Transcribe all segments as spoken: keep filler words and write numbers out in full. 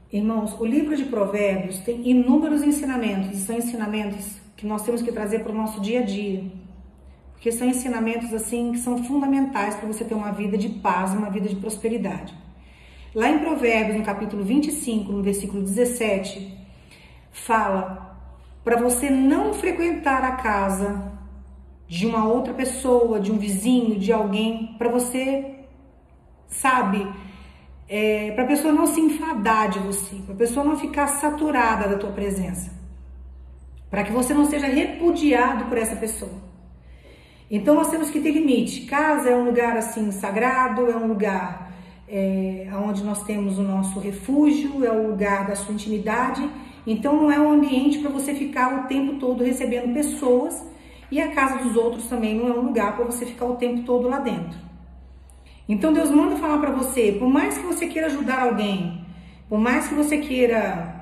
Irmãos, o livro de Provérbios tem inúmeros ensinamentos, e são ensinamentos que nós temos que trazer para o nosso dia a dia, porque são ensinamentos assim que são fundamentais para você ter uma vida de paz, uma vida de prosperidade. Lá em Provérbios, no capítulo vinte e cinco, no versículo dezessete, fala para você não frequentar a casa de uma outra pessoa, de um vizinho, de alguém, para você, sabe, É, para a pessoa não se enfadar de você, para a pessoa não ficar saturada da tua presença, para que você não seja repudiado por essa pessoa. Então nós temos que ter limite. Casa é um lugar assim sagrado, é um lugar é, onde nós temos o nosso refúgio, é o lugar da sua intimidade. Então não é um ambiente para você ficar o tempo todo recebendo pessoas, e a casa dos outros também não é um lugar para você ficar o tempo todo lá dentro. Então Deus manda falar para você, por mais que você queira ajudar alguém, por mais que você queira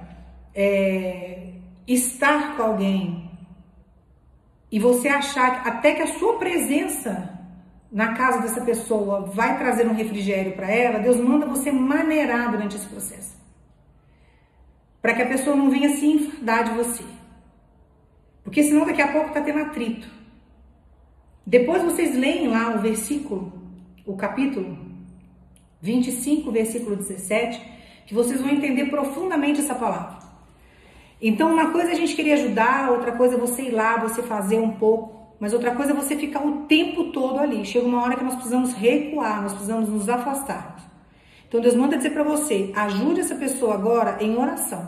é, estar com alguém, e você achar até que a sua presença na casa dessa pessoa vai trazer um refrigério para ela, Deus manda você maneirar durante esse processo, para que a pessoa não venha se enfadar de você, porque senão daqui a pouco está tendo atrito. Depois vocês leem lá o versículo, o capítulo vinte e cinco, versículo dezessete, que vocês vão entender profundamente essa palavra. Então, uma coisa é a gente querer ajudar, outra coisa é você ir lá, você fazer um pouco, mas outra coisa é você ficar o tempo todo ali. Chega uma hora que nós precisamos recuar, nós precisamos nos afastar. Então, Deus manda dizer para você, ajude essa pessoa agora em oração,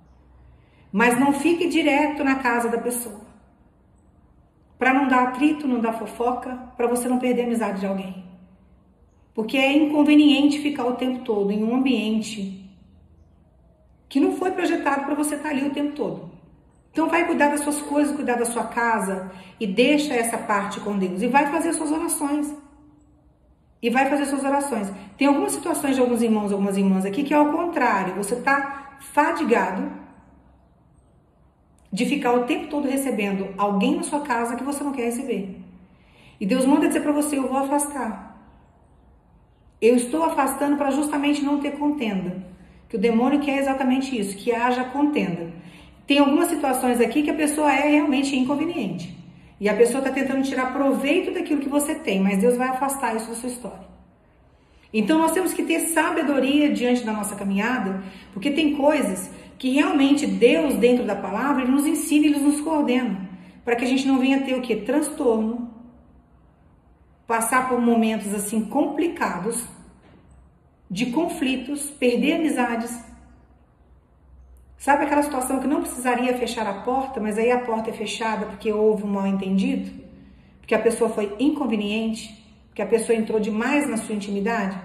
mas não fique direto na casa da pessoa, para não dar atrito, não dar fofoca, para você não perder a amizade de alguém. Porque é inconveniente ficar o tempo todo em um ambiente que não foi projetado para você estar ali o tempo todo. Então vai cuidar das suas coisas, cuidar da sua casa e deixa essa parte com Deus. E vai fazer suas orações. E vai fazer suas orações. Tem algumas situações de alguns irmãos, algumas irmãs aqui que é ao contrário. Você está fadigado de ficar o tempo todo recebendo alguém na sua casa que você não quer receber. E Deus manda dizer para você, eu vou afastar. Eu estou afastando para justamente não ter contenda. Que o demônio quer exatamente isso, que haja contenda. Tem algumas situações aqui que a pessoa é realmente inconveniente. E a pessoa está tentando tirar proveito daquilo que você tem, mas Deus vai afastar isso da sua história. Então nós temos que ter sabedoria diante da nossa caminhada, porque tem coisas que realmente Deus, dentro da palavra, Ele nos ensina, Ele nos coordena, para que a gente não venha ter o quê? Transtorno, passar por momentos assim complicados, de conflitos, perder amizades. Sabe aquela situação que não precisaria fechar a porta, mas aí a porta é fechada porque houve um mal entendido? Porque a pessoa foi inconveniente? Porque a pessoa entrou demais na sua intimidade?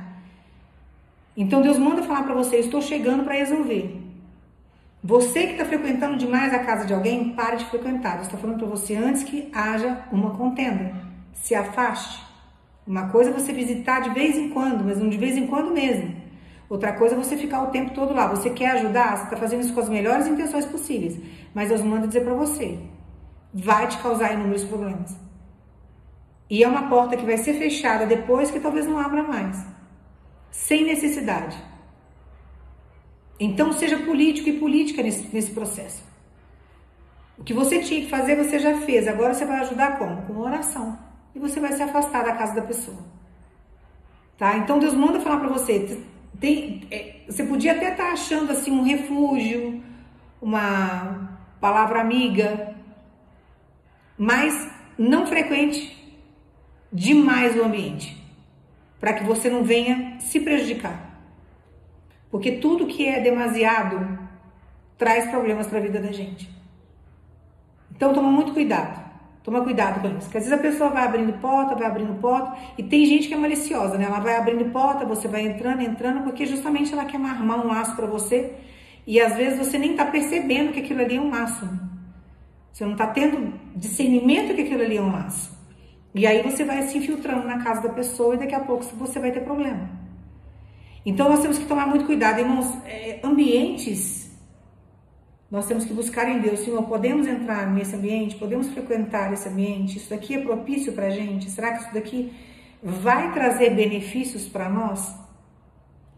Então Deus manda falar para você, eu estou chegando para resolver. Você que está frequentando demais a casa de alguém, pare de frequentar. Deus está falando para você antes que haja uma contenda. Se afaste. Uma coisa é você visitar de vez em quando, mas não de vez em quando mesmo. Outra coisa é você ficar o tempo todo lá. Você quer ajudar? Você está fazendo isso com as melhores intenções possíveis. Mas Deus manda dizer para você, vai te causar inúmeros problemas. E é uma porta que vai ser fechada depois que talvez não abra mais. Sem necessidade. Então seja político e política nesse, nesse processo. O que você tinha que fazer, você já fez. Agora você vai ajudar como? Com oração. E você vai se afastar da casa da pessoa. Tá? Então Deus manda falar para você, tem, é, você podia até estar tá achando assim um refúgio, uma palavra amiga, mas não frequente demais o ambiente, para que você não venha se prejudicar. Porque tudo que é demasiado traz problemas para a vida da gente. Então toma muito cuidado. Toma cuidado com isso, porque às vezes a pessoa vai abrindo porta, vai abrindo porta, e tem gente que é maliciosa, né? Ela vai abrindo porta, você vai entrando, entrando, porque justamente ela quer armar um laço para você, e às vezes você nem tá percebendo que aquilo ali é um laço. Você não tá tendo discernimento que aquilo ali é um laço. E aí você vai se infiltrando na casa da pessoa, e daqui a pouco você vai ter problema. Então nós temos que tomar muito cuidado, irmãos. É, ambientes... Nós temos que buscar em Deus, Senhor, podemos entrar nesse ambiente, podemos frequentar esse ambiente, isso daqui é propício para a gente? Será que isso daqui vai trazer benefícios para nós?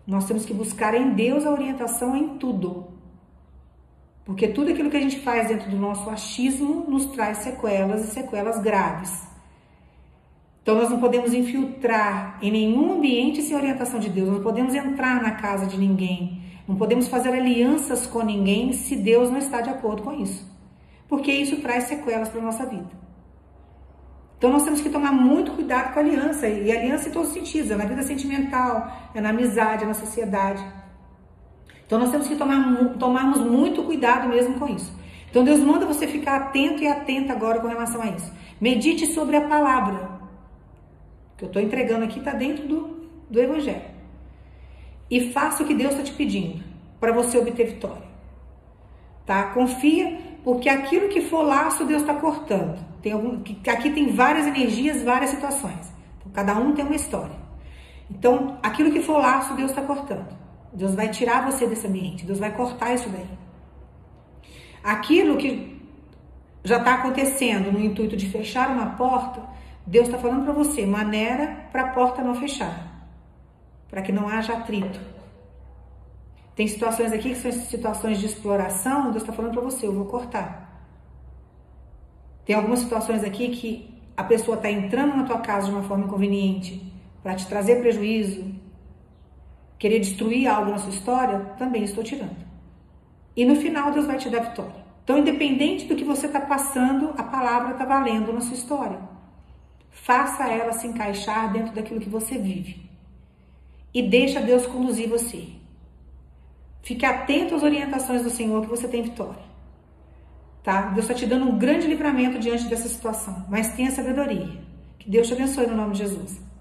Nós temos que buscar em Deus a orientação em tudo. Porque tudo aquilo que a gente faz dentro do nosso achismo nos traz sequelas e sequelas graves. Então nós não podemos infiltrar em nenhum ambiente sem orientação de Deus. Não podemos entrar na casa de ninguém. Não podemos fazer alianças com ninguém se Deus não está de acordo com isso. Porque isso traz sequelas para a nossa vida. Então nós temos que tomar muito cuidado com a aliança. E aliança em todos os sentidos. É na vida sentimental, é na amizade, é na sociedade. Então nós temos que tomar, tomarmos muito cuidado mesmo com isso. Então Deus manda você ficar atento e atenta agora com relação a isso. Medite sobre a palavra. O que eu estou entregando aqui está dentro do, do Evangelho. E faça o que Deus está te pedindo para você obter vitória. Tá? Confia, porque aquilo que for laço Deus está cortando. Tem algum, aqui tem várias energias, várias situações. Então, cada um tem uma história. Então aquilo que for laço Deus está cortando. Deus vai tirar você desse ambiente. Deus vai cortar isso daí. Aquilo que já está acontecendo no intuito de fechar uma porta, Deus está falando para você, maneira para a porta não fechar. Para que não haja atrito. Tem situações aqui que são situações de exploração, Deus está falando para você, eu vou cortar. Tem algumas situações aqui que a pessoa está entrando na tua casa de uma forma inconveniente para te trazer prejuízo, querer destruir algo na sua história, também estou tirando. E no final Deus vai te dar vitória. Então, independente do que você está passando, a palavra está valendo na sua história. Faça ela se encaixar dentro daquilo que você vive. E deixa Deus conduzir você. Fique atento às orientações do Senhor que você tem vitória. Tá? Deus está te dando um grande livramento diante dessa situação. Mas tenha sabedoria. Que Deus te abençoe no nome de Jesus.